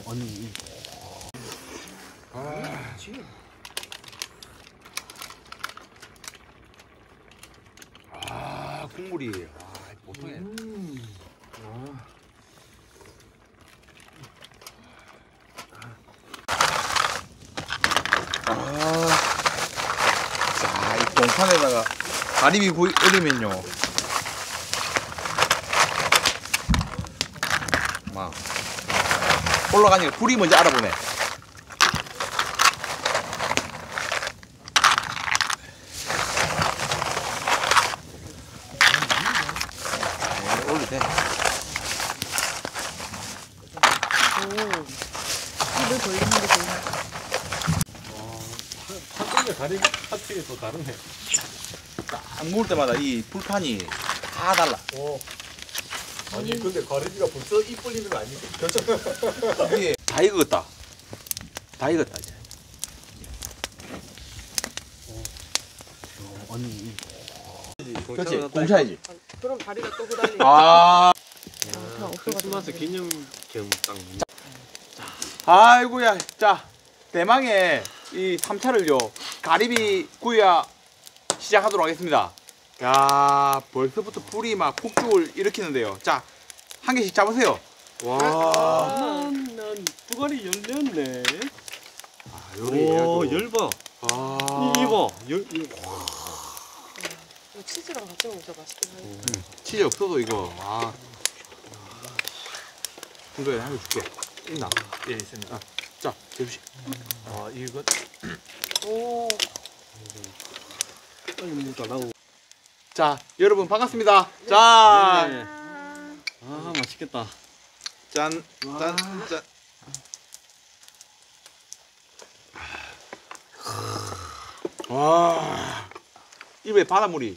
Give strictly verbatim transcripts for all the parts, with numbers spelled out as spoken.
언니. 아, 지금. 아, 국물이 아, 보통이. 음. 아. 아, 자, 이 동판에다가 가리비 구이 끓이면요. 막 올라가니까 불이 먼저 알아보네. 네, 올리돼 오, 입을 벌리는 게 좋네. 한쪽에 가리비 파트가 또 다르네. 딱 먹을 때마다 이 불판이 다 달라. 오. 아니 근데 가리비가 벌써 입 벌리는 거 아니지? 이게 다 익었다. 다 익었다 이제. 언니. 그렇지. 공차야지. 그럼 다리가 또 후달리. 아, 크리스마스 기념 겸 딱. 아이고야. 자, 대망의 이 삼 차를요. 가리비 구이야 시작하도록 하겠습니다. 야, 벌써부터 불이 막 폭죽을 일으키는데요. 자, 한 개씩 잡으세요. 와. 난, 난 두가리 열렸네. 아, 오, 열 봐. 아. 이 봐. 열, 이- 치즈랑 같이 먹으면 진짜 맛있긴 하네. 음, 치즈 없어도 이거. 아. 이거 한개 줄게. 있나? 예, 있습니다. 아, 자, 대주씨. 아, 이거. 오, 아니, 뭐 달라고. 자, 여러분 반갑습니다. 자, 네. 아, 맛있겠다. 짠, 짠, 짠. 와, 입에 바닷물이.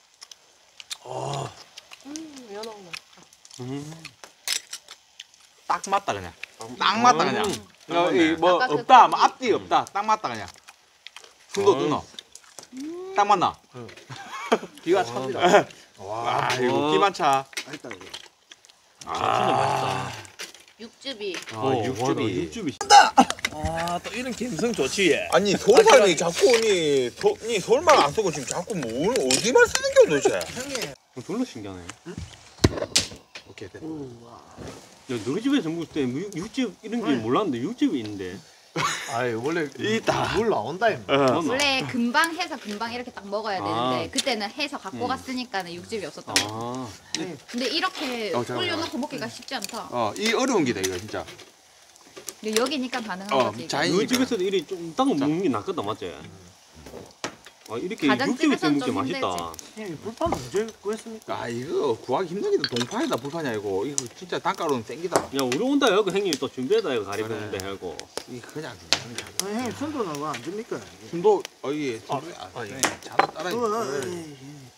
음, 연어 맛. 음. 딱 맞다 그냥. 딱 맞다 그냥. 음. 어, 이 뭐 아까 그 없다, 고기. 뭐 앞뒤 없다. 딱 맞다 그냥. 순도 어. 뜯어. 딱 맞나? 응. 기가 찹니다. 와, 와, 이거 기만 차. 맛있다, 이거. 아, 진짜 맛있다. 육즙이. 아, 어, 육즙이. 맞아, 육즙이. 아, 또 이런 감성 좋지, 얘. 아니 솔만이 자꾸 니, 소, 니 솔만 안 쓰고 지금 자꾸 뭘 어디만 쓰는 겨 도대체? 졸라 신기하네. 오케이 됐다. 야, 너희 집에서 먹을 때 육- 육즙 이런 게 몰랐는데 육즙이 있는데. 아이 원래 있다. 물 나온다 임마. 맞나? 원래 금방 해서 금방 이렇게 딱 먹어야 되는데 아. 그때는 해서 갖고 음. 갔으니까는 육즙이 없었던 거. 아, 근데 이렇게 어, 잠깐만. 올려놓고 먹기가 쉽지 않다. 어, 이 어려운 기다 이거 진짜. 근데 여기니까 가능한 어, 거지. 자인- 너희 집에서도 이리 좀 딱 먹는 게 낫거든, 맞지? 아, 이렇게 가장 육즙이 집에서는 있는 게 좀 맛있다. 형님 불판 언제 구했습니까? 아 이거 구하기 힘든 게도 동파에다 불판이야 이거. 이거 진짜 단가로는 땡기다. 야, 우리 온다 해고 형님 또 준비해다 해고 가리비 그래. 온다 해고. 이거 그냥 아, 형님 순도는 왜 안 줍니까? 순도 어 이게 아, 아, 아, 예. 잘 따라. 어, 어, 예, 예.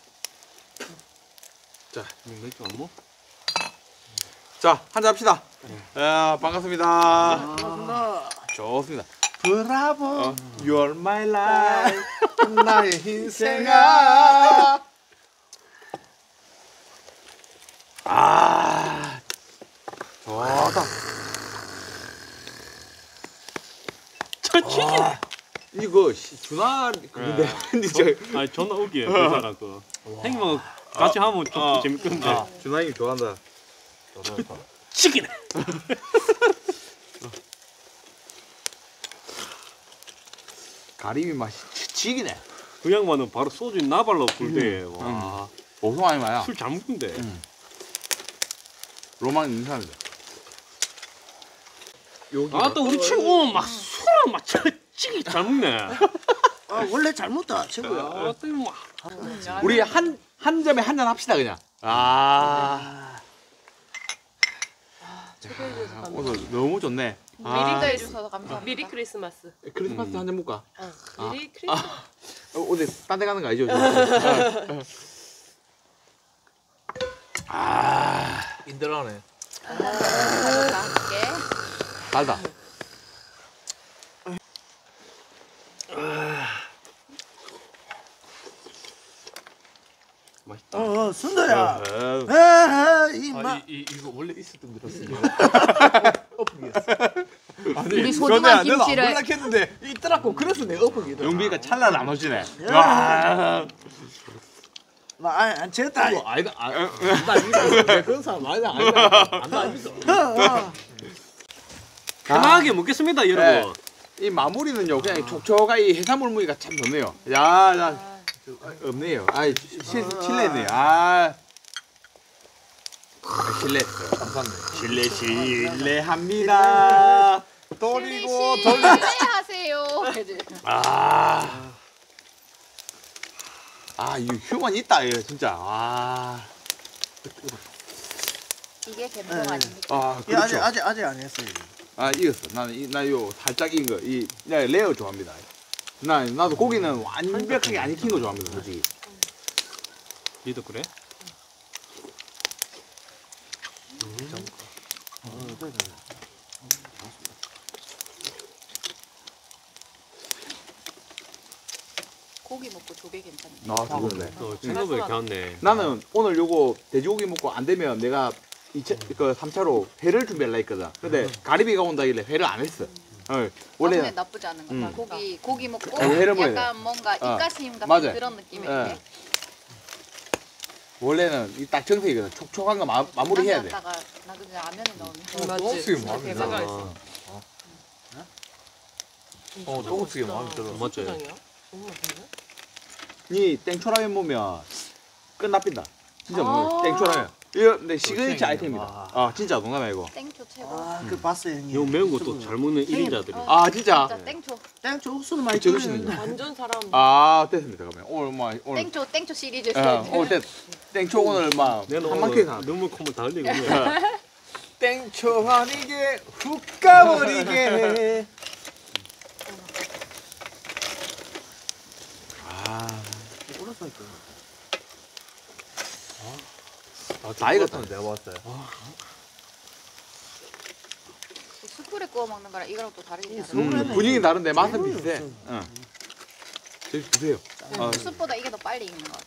자, 맥주 안 먹어? 자 한잔 합시다. 야 반갑습니다. 반갑습니다. 좋습니다. 브라보. 어, You're my life. 나의 인생아. 아 좋다. 저 치킨! 아, 이거 시- 준하 근데 근데 저 아니, 존나 웃겨, 그 사람 그. 형님하고 같이 하면 좀 어. 재밌겠는데. 아, 준하이 좋아한다. 치킨! 가리비 맛이 지기네. 그 양반은 바로 소주 나발로 불대. 와. 보통 아니마야. 술 잘 먹는데. 음. 로망 있는 사람이다. 여기 아, 또 우리 친구 막 술을 막 치기 잘 먹네. 아 원래 잘 먹다 친구야. 아, 또 뭐. 우리 한 한 점에 한 잔 합시다 그냥. 아, 초대해주셔서 아, 감사합니다. 오늘 너무 좋네. 미리 아, 해주셔서 감사합니다. 미리 크리스마스. 크리스마스 음. 한 잔 먹까? 어, 미리 크리스마스. 어, 어디 딴 데 가는 거 아니죠? 아, 인들하네. 가져다 할게. 달다. 맛있다. 어, 어 순도야. 어, 아, 이 아, 마. 이, 이, 이거 원래 있었던 들었어요. 엎으겠어. 우리 소중한 김치를 몰락했는데 있더라고. 그래서 내가 엎어기다. 용비가 찰나 나눠지네. 야. 와. 아, 제다. 이거 아이가 안 믿어. 그런 사람 아니다. 아니다. 안 믿어. 편하게 먹겠습니다, 네. 여러분. 이 마무리는요 그냥 촉촉하게 해산물 무늬가 참 좋네요. 야, 나 없네요. 아, 실례네요. 아, 아 실례했어요. 감사합니다. 실례 실례합니다. 돌리고 돌리 돌리고. 하세요. 아, 아, 이 휴먼 있다 이거 진짜. 아, 이게 감동 아닙니까? 아, 야, 아직 그렇죠. 아직 아직 안 했어요. 아, 이겼어. 나는 이, 나요 살짝 익은 거, 이, 나 레어 좋아합니다. 나 나도 고기는 완벽하게 안 익힌 거 좋아합니다, 솔직히. 니도 그래? 고기 먹고 조개 괜찮네. 아, 그거네. 어, 생각보다 괜찮네. 나는 오늘 요거 돼지고기 먹고 안 되면 내가 이 차, 그 삼 차로 회를 준비하려 했거든. 근데 가리비가 온다길래 회를 안 했어. 어, 원래 원래 나쁘지 않은 것 음. 같아. 고기 고기 먹고 아, 회를 먹어야 약간 뭔가 어. 입가심 같은 맞아요. 그런 느낌이 예. 있네. 원래는 이 딱 정색이거든. 촉촉한 거 마, 마무리해야 돼. 다가 나 그냥 라면에 넣으면 똥쓰기 마음에 들어. 대박이었어. 어, 똥쓰기 마음에 들어. 맞죠? 이 땡초라면 보면 끝납니다. 진짜 아. 뭐 땡초라면. 이거 내 시그니처 아이템입니다. 아, 진짜 농담 아니고. 땡초 최고. 아, 그 봤어요, 형님. 요 매운 것도 잘 먹는 일 인자들이. 아, 진짜. 진짜 땡초. 땡초 옥수수 많이 적으시는요? 완전 사람. 아, 됐습니다. 그러면 오늘 뭐 오늘 땡초 땡초 시리즈. 어, 오늘 땡 땡초 오늘 막 내가 한 오늘 만큼 다. 너무 콧물 다 흘리고. 땡초 아니게 훅 가버리게. 아, 올랐으니까. 다 익었다. 내가 봤어요. 숯불에 구워 먹는 거랑 이거랑 또 다르긴 이 하네. 숯불에 음, 분위기 다른데 맛은 비슷해. 응. 저기 주세요. 어, 숯보다 이게 더 빨리 익는 것 같아.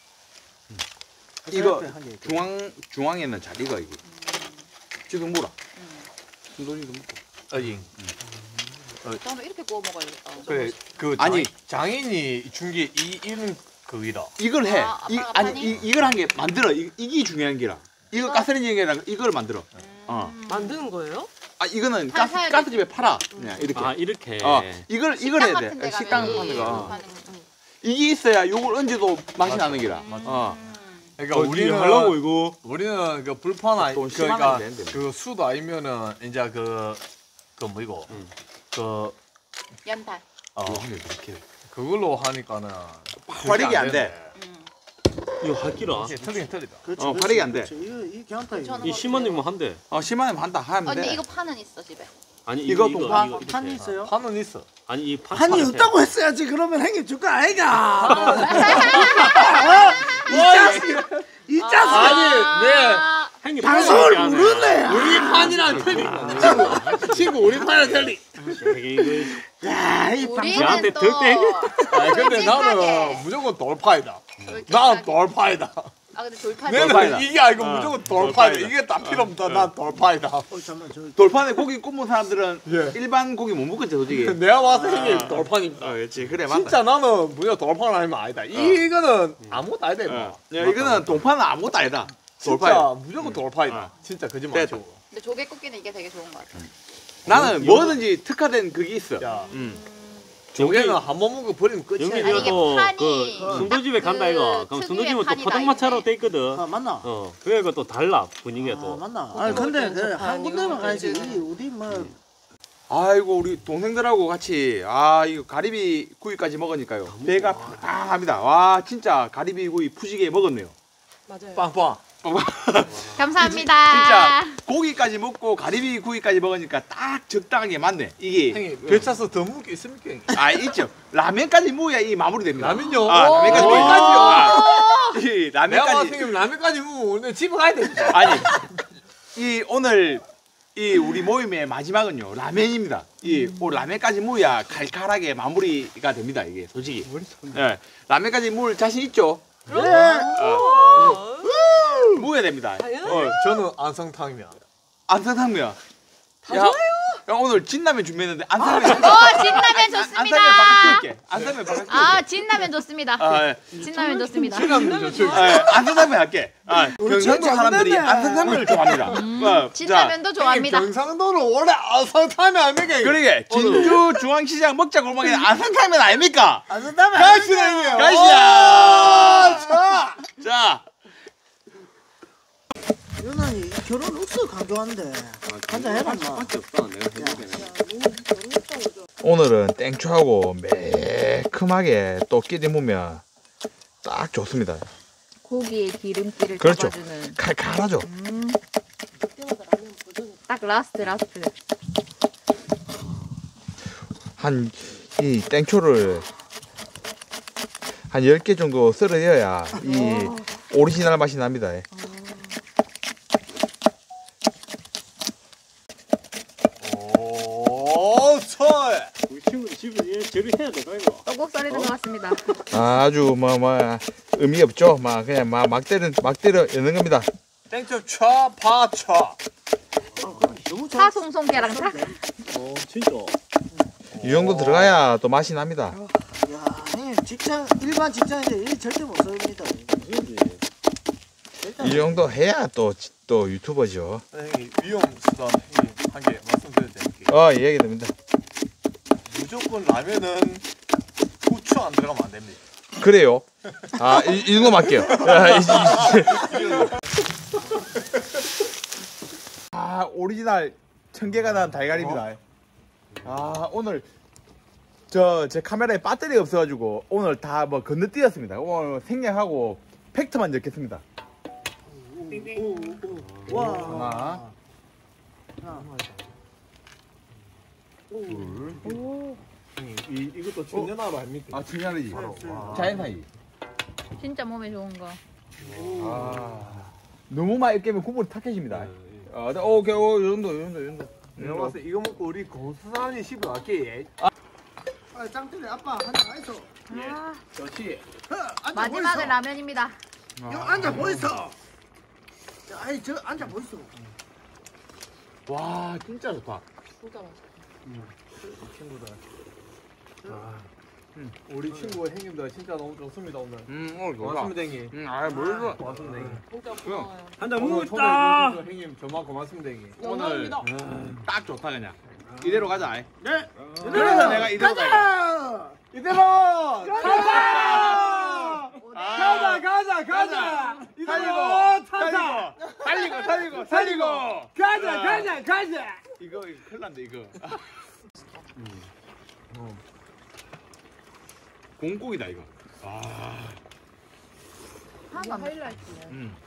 이거 한 개. 중앙 중앙에는 잘 익어 이게. 지금 물어. 음. 순돌이도 먹고. 어잉. 다음에 이렇게 구워 먹어야겠다. 그래 그 아니. 아니 장인이 준 게 이 이런 그이다. 이걸 해. 아, 이, 아빠가 아니 파니? 이, 이걸 한 게 만들어. 이, 이게 중요한 게라. 이거 이거? 가스레인지에 아니라 이걸 만들어. 어. 만드는 거예요? 아 이거는 팔 가스 사야 가스집에 팔아. 그냥 이렇게. 아, 이렇게. 어 이걸 이걸 해야 같은 돼. 데 식당 가면 파는 이- 거. 파는 거. 이게 있어야 요걸 얹어도 맛이 나는 게라. 어. 음. 그러니까 어, 우리는 우리는 하려고 이거. 우리는 그 불판 아니 돈 십만 그러니까 원 되는데. 그 수도 아니면은 이제 그그 뭐이고 음. 그 연탄. 어, 요거 한개 이렇게. 그걸로 하니까는 활익이 안 돼. 음. 이거 할기라. 이게 틀리긴 틀리다. 어, 발익이 안 돼. 그렇죠. 이거 이 괜찮다 이거. 저는 이 십만 원이면 한대. 어 십만 원 한다 어, 하면 근데 돼. 이거 판은 있어 집에. 아니 이거 이거 동파? 이거 이렇게. 판이 있어요? 판은 있어. 아니 이 판. 판이 판을 없다고 했어야지. 그러면 형님 줄 거 아이가. 이 아. 자식. 아니, 네. 형님 방송을 판을 모르네. 우리 판이랑 틀리. 친구, 친구 우리 판이랑 틀리. 이게 이거 야, 이 방송. 우리는 나한테 또 덜 땡? 아 근데 솔직하게. 나는 무조건 돌파이다. 솔직하게. 난 돌파이다. 아 근데 돌판. 내는 돌파이다. 이게 아니고 어, 무조건 돌파이다. 돌파이다. 이게 딱 필요 없다. 난 돌파이다. 어, 돌판에 고기 굽는 사람들은 예. 일반 고기 못 먹겠지 솔직히. 내가 봤을 때 형님 돌판입니다. 어, 그렇지. 그래 맞다. 진짜 나는 무조건 돌판 아니면 아니다. 이 이거는 아무것도 아니다. 어. 이거. 야, 이거는 동판은 아무것도 아니다. 돌파야. 진짜 무조건 돌파이다. 진짜 거짓말 됐다. 치고. 근데 조개 굽기는 이게 되게 좋은 것 같아. 나는 이거- 뭐든지 특화된 그게 있어. 야, 음. 조개는 한 번 먹고 버리면 끝이야. 영빈이 아니, 이게 이것도 판이 그 순두집에 딱 간다 그 이거. 그럼 특유의 순두집은 또 판이다, 포장마차로 이게. 돼 있거든. 아 맞나? 어, 그게 또 달라 분위기가 아 또. 맞나? 아니 근데 이거 그 좋다, 한 군데만 이거 가야지. 좋다. 이 어디 뭐 아이고 우리 동생들하고 같이 아 이거 가리비 구이까지 먹으니까요. 배가 팡합니다. 와 진짜 가리비 구이 푸지게 먹었네요. 맞아요. 빵빵. 감사합니다. 진짜 고기까지 먹고 가리비 구이까지 먹으니까 딱 적당하게 맞네. 이게 형님 배차서 더 먹을 게 있습니까? 형님? 아 있죠. 라면까지 먹어야 이 마무리됩니다. 라면요? 아 라면까지 오, 먹어야죠. 라면까지요? 아, 이 내가 봤을 라면까지 때 라면까지 먹으면 오늘 집에 가야 돼. 아니 이 오늘 이 우리 모임의 마지막은요 라면입니다. 이 오늘 라면까지 먹어야 칼칼하게 마무리가 됩니다. 이게 솔직히. 예, 라면까지 물 자신 있죠? 네. 어, 먹어야 됩니다. 당연하죠. 어, 저는 안성탕면. 안성탕면. 다 야, 좋아요. 형 오늘 진라면 준비했는데 안 사면 어, 진라면 안 좋습니다. 사면 바깥 띄울게. 안 사면 바깥 띄울게. 아, 진라면 좋습니다. 아, 예. 진라면 좋습니다. 아, 예. 안 산다면 할게. 아, 경상도 사람들이 안 산다면을 좋아합니다. 어, 자, 진라면도 좋아합니다. 경상도는 원래 아산타면 아닙니까? 그러게 진주 중앙시장 먹자 골목에 안산타면 아닙니까? 아산타면 가시네요. 가시다. 자, 자, 유난히 결혼 옥수 강조한데 한잔 해라 마. 밖에 없다. 내가 생각에는. 오늘은 땡초하고 매콤하게 또 끼리 무면 딱 좋습니다. 고기의 기름기를 그렇죠. 잡아주는 칼칼하죠. 음, 딱 라스트 라스트. 한 이 땡초를 한 열 개 정도 썰어야 이 오리지널 맛이 납니다. 오, 설. 우리 친구 집에 얘 제를 해야 돼, 이거. 떡국 썰이는 것 같습니다. 아주 뭐 뭐 의미 없죠. 막 그냥 막, 막 때려 막 때려 여는 겁니다. 땡초 차, 파 차. 파송송 계란차. 어, 진짜. 이 정도 들어가야 또 맛이 납니다. 야, 형님 직장 일반 직장인데 일 절대 못 씁니다. 이 정도 해야 또 또 유튜버죠. 선생님 위험 수단 한 개 말씀드려도 될게요. 어 이야기 됩니다. 무조건 라면은 후추 안 들어가면 안 됩니다. 그래요. 아 이 이 정도 맞게요. 야, 이- 이- 아 오리지널 청개가 난 달걀입니다. 아 오늘 저 제 카메라에 배터리가 없어가지고 오늘 다 뭐 건너뛰었습니다. 오늘 생략하고 팩트만 적겠습니다. 와. 하나, 이 이것도 천연화로 아닙니까? 아 중요하지. 자연사이. 진짜 몸에 좋은 거. 아 너무 많이 깨면 국물이 탁해집니다. 아, 네, 오케이, 오, 이 정도, 이 정도, 이 정도. 내가 봤을 때 이거 먹고 우리 고수산이 씹어 갈게. 아, 짱들이 아빠 한잔 해서. 아, 좋지. 앉아 마지막은 보이소. 라면입니다. 여 앉아 보이소. 자, 아이 저 앉아 보이소. 와 진짜 좋다. 진짜 맛있어. 친구들. 아, 우리 친구 형님들 진짜 너무 좋습니다 오늘. 음, 오늘 고맙습니다 형님. 음, 아, 뭘 좋아. 고맙습니다 형님. 진짜 고마워요. 한잔 오늘 먹었다. 초대해 주셔서 형님 정말 고맙습니다 형님. 오늘 영광입니다. 딱 좋다, 그냥. 이대로 가자. 네. 그래서 내가 이대로 가자. 이대로 가자! 가자 가자 가자. 살리고, 살리고, 살리고, 살리고, 살리고. 가자 가자 가자. 이거, 이거 큰일 난데, 이거. 공국이다, 이거. 아, 하나도 안 맵다. 하이라이트네. 음.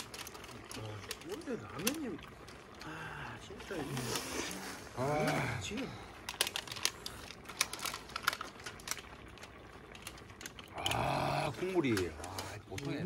근데 라면님 아 진짜 아, 지금 아, 국물이. 아, 보통이.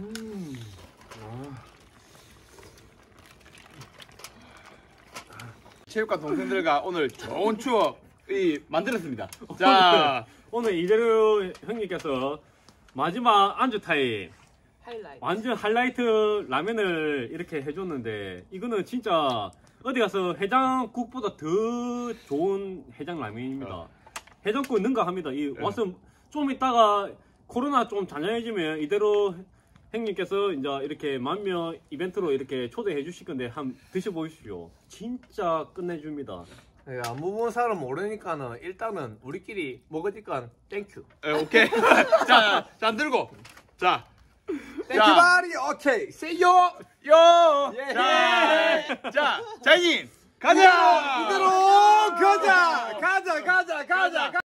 체육관 동생들과 오늘 좋은 추억이 만들었습니다. 자, 오늘 이대로 형님께서 마지막 안주 타임 하이라이트. 완전 하이라이트 라면을 이렇게 해줬는데 이거는 진짜 어디 가서 해장국보다 더 좋은 해장 라면입니다. 해장국 능가합니다. 이 와서 좀 이따가 코로나 좀 잔잔해지면 이대로 형님께서 이제 이렇게 만명 이벤트로 이렇게 초대해 주실 건데 한번 드셔보십시오. 진짜 끝내줍니다. 내가 안 먹은 사람 모르니까는 일단은 우리끼리 먹으니까 땡큐. 에, 오케이. 자, 자, 안 들고. 자, 땡큐 바리 오케이. 세요. 요. 예. 자, 자, 자인 가자. 이대로 가자 가자 가자 가자.